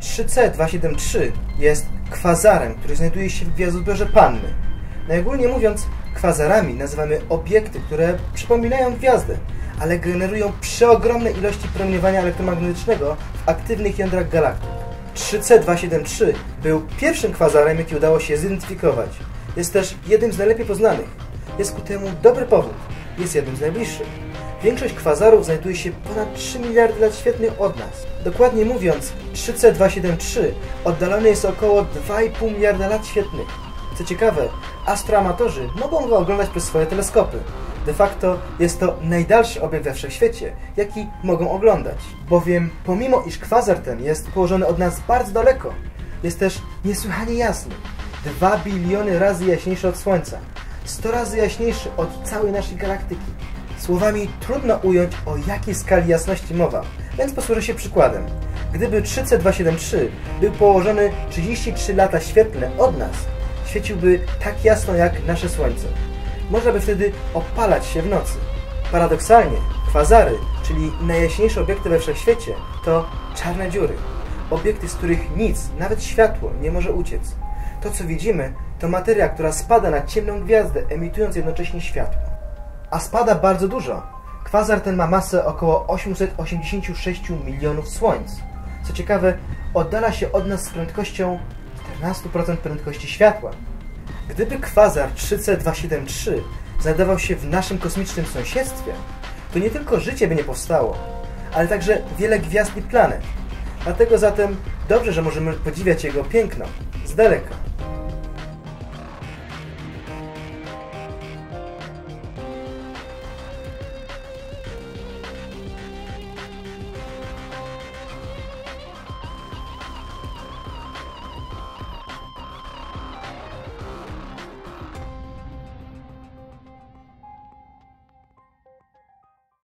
3C273 jest kwazarem, który znajduje się w gwiazdozbiorze Panny. Najogólniej mówiąc, kwazarami nazywamy obiekty, które przypominają gwiazdę, ale generują przeogromne ilości promieniowania elektromagnetycznego w aktywnych jądrach galaktyk. 3C273 był pierwszym kwazarem, jaki udało się zidentyfikować. Jest też jednym z najlepiej poznanych. Jest ku temu dobry powód. Jest jednym z najbliższych. Większość kwazarów znajduje się ponad 3 miliardy lat świetlnych od nas. Dokładnie mówiąc, 3C273 oddalony jest około 2,5 miliarda lat świetlnych. Co ciekawe, astroamatorzy mogą go oglądać przez swoje teleskopy. De facto jest to najdalszy obiekt we wszechświecie, jaki mogą oglądać. Bowiem pomimo iż kwazar ten jest położony od nas bardzo daleko, jest też niesłychanie jasny. 2 biliony razy jaśniejszy od Słońca. 100 razy jaśniejszy od całej naszej galaktyki. Słowami trudno ująć, o jakiej skali jasności mowa, więc posłużę się przykładem. Gdyby 3C273 był położony 33 lata świetlne od nas, świeciłby tak jasno jak nasze Słońce. Można by wtedy opalać się w nocy. Paradoksalnie, kwazary, czyli najjaśniejsze obiekty we wszechświecie, to czarne dziury. Obiekty, z których nic, nawet światło, nie może uciec. To, co widzimy, to materia, która spada na ciemną gwiazdę, emitując jednocześnie światło. A spada bardzo dużo. Kwazar ten ma masę około 886 milionów słońc. Co ciekawe, oddala się od nas z prędkością 14% prędkości światła. Gdyby kwazar 3C273 znajdował się w naszym kosmicznym sąsiedztwie, to nie tylko życie by nie powstało, ale także wiele gwiazd i planet. Dlatego zatem dobrze, że możemy podziwiać jego piękno z daleka.